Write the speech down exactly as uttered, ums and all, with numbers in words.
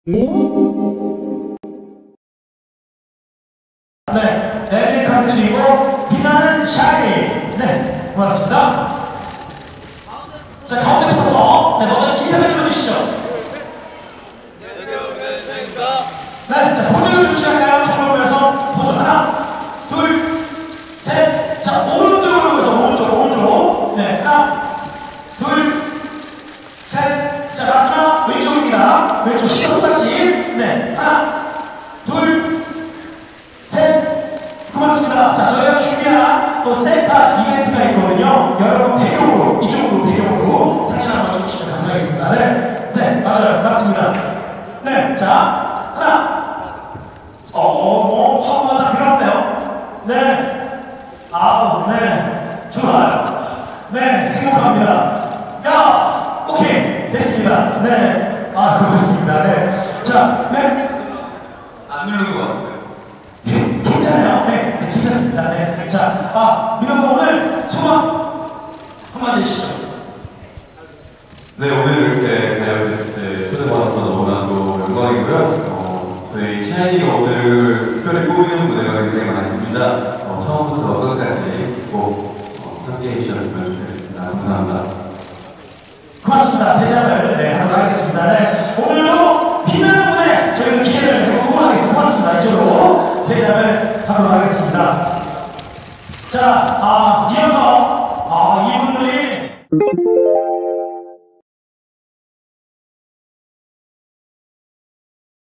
네, 네, 카드 주인공 빛나는 샤이. 네, 고맙습니다. 자, 가운데 붙어서 네, 먼저 인사를 드려주시죠. 네, 자, 포즈를 주시나요? 정말 보면서 포즈 하나, 둘, 셋. 자, 오른쪽으로 보면서 오른쪽, 오른쪽. 네, 하나, 둘, 셋. 자, 마지막 왼쪽입니다. 왼쪽 시선까지. 네, 하나, 둘, 셋. 고맙습니다. 자, 저희가 준비한 또 셀카 이벤트가 있거든요. 여러분 배경으로, 이쪽으로 배경으로 사진 한번 찍으시면 감사하겠습니다. 네, 네, 맞아요. 맞습니다. 네, 자, 하나. 어, 어, 화보가 다 필요한데요? 네. 아우, 네. 좋아요. 네, 행복합니다. 야, 오케이. 됐습니다. 네. 아, 고맙습니다. 네. 자, 네. 안 누르는 것 같아요. 네, 괜찮아요. 네, 네, 괜찮습니다. 네. 자, 아, 민호가 오늘 소감 한마디 해주시죠. 네, 오늘 이렇게 가요제에 초대받아서 너무나도 영광이고요. 어, 저희 샤이니가 오늘 특별히 꾸미는 무대가 굉장히 많습니다. 어, 처음부터 끝까지 꼭 어, 함께 해주셨으면 좋겠습니다. 감사합니다. 고맙습니다. 대장을 네, 하도록 하겠습니다. 네. 오늘도 빛나는 무대 저희는 기대를 해보고 하겠습니다. 고맙습니다. 이쪽으로 대장을 하도록 하겠습니다. 자, 아, 이어서 아, 이분들이